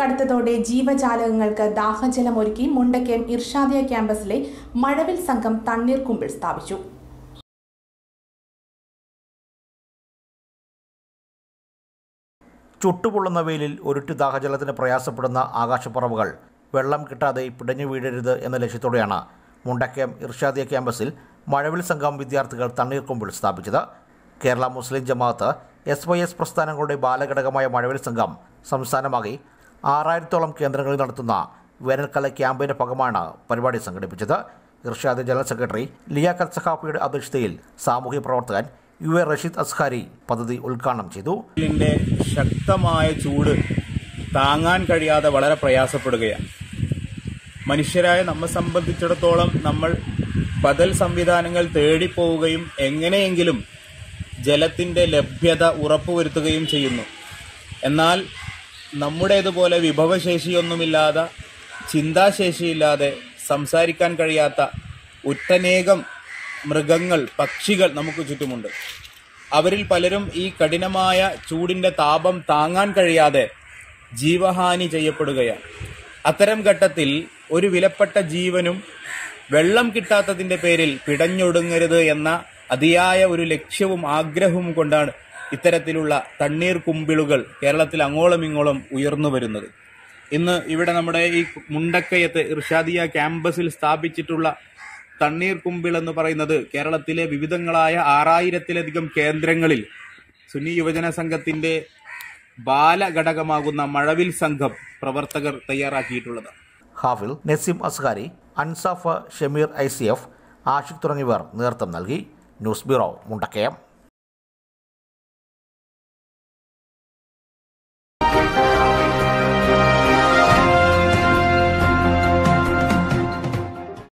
കടുത്തതോടെ ജീവജാലകങ്ങൾക്ക് ദാഹജലമൊരുക്കി മുണ്ടക്കയം ഇർഷാദിയ ക്യാമ്പസിലെ മഴവിൽ സംഘം തണ്ണീർക്കുമ്പിൾ സ്ഥാപിച്ചു. ചുട്ടുപൊള്ളുന്ന വെയിലിൽ ഒരുട്ടി ദാഹജലത്തിന് പ്രയാസപ്പെടുന്ന ആകാശപ്പറവുകൾ വെള്ളം കിട്ടാതെ പിടഞ്ഞു വീഴരുത് എന്ന ലക്ഷ്യത്തോടെയാണ് മുണ്ടക്കയം ഇർഷാദിയ ക്യാമ്പസിൽ മഴവിൽ സംഘം വിദ്യാർത്ഥികൾ തണ്ണീർക്കുമ്പിൾ സ്ഥാപിച്ചത്. കേരള മുസ്ലിം ജമാഅത്ത് SYS പ്രസ്ഥാനങ്ങളുടെ ബാലഘടകമായ മഴവിൽ സംഘം സംസ്ഥാനമാകെ 6000-ഓളം കേന്ദ്രങ്ങളിൽ നടത്തുന്ന വേനൽക്കാല ക്യാമ്പയിൻ്റെ ഭാഗമാണ് പരിപാടി സംഘടിപ്പിച്ചത്. ഇർഷാദിയ ജനറൽ സെക്രട്ടറി ലിയാഖത്ത് സഖാഫിയുടെ അധ്യക്ഷതയിൽ സാമൂഹ്യ പ്രവർത്തകൻ UA റഷീദ് അസ്ഹാരി പദ്ധതി ഉദ്ഘാടനം ചെയ്തു. ശക്തമായ ചൂട് താങ്ങാൻ കഴിയാതെ വളരെ പ്രയാസപ്പെടുകയാണ്. മനുഷ്യരായ നമ്മെ സംബന്ധിച്ചിടത്തോളം നമ്മൾ ബദൽ സംവിധാനങ്ങൾ തേടിപ്പോവുകയും എങ്ങനെയെങ്കിലും ജലത്തിൻ്റെ ലഭ്യത ഉറപ്പുവരുത്തുകയും ചെയ്യുന്നു. എന്നാൽ നമ്മുടേതുപോലെ വിഭവശേഷിയൊന്നുമില്ലാതെ, ചിന്താശേഷിയില്ലാതെ, സംസാരിക്കാൻ കഴിയാത്ത ഒട്ടനേകം മൃഗങ്ങൾ, പക്ഷികൾ നമുക്ക് ചുറ്റുമുണ്ട്. അവരിൽ പലരും ഈ കഠിനമായ ചൂടിൻ്റെ താപം താങ്ങാൻ കഴിയാതെ ജീവഹാനി ചെയ്യപ്പെടുകയാണ്. അത്തരം ഘട്ടത്തിൽ ഒരു വിലപ്പെട്ട ജീവനും വെള്ളം കിട്ടാത്തതിൻ്റെ പേരിൽ പിടഞ്ഞൊടുങ്ങരുത് എന്ന അതിയായ ഒരു ലക്ഷ്യവും ആഗ്രഹവും കൊണ്ടാണ് ഇത്തരത്തിലുള്ള തണ്ണീർ കുമ്പിളുകൾ കേരളത്തിൽ അങ്ങോളം ഇങ്ങോളം ഉയർന്നു വരുന്നത്. ഇന്ന് ഇവിടെ നമ്മുടെ ഈ മുണ്ടക്കയത്ത് ഇർഷാദിയ ക്യാമ്പസിൽ സ്ഥാപിച്ചിട്ടുള്ള തണ്ണീർ കുമ്പിൾ എന്ന് പറയുന്നത് കേരളത്തിലെ വിവിധങ്ങളായ 6000-ലധികം കേന്ദ്രങ്ങളിൽ സുന്നി യുവജന സംഘത്തിന്റെ ബാലഘടകമാകുന്ന മഴവിൽ സംഘം പ്രവർത്തകർ തയ്യാറാക്കിയിട്ടുള്ളതാണ്. ഹാഫിൽ, നസീം അസ്ഹാരി, അൻസാഫ്, ഷമീർ ICF, ആഷിഖ് തുടങ്ങിയവർ നേതൃത്വം നൽകി. News bureau, Mundakayam.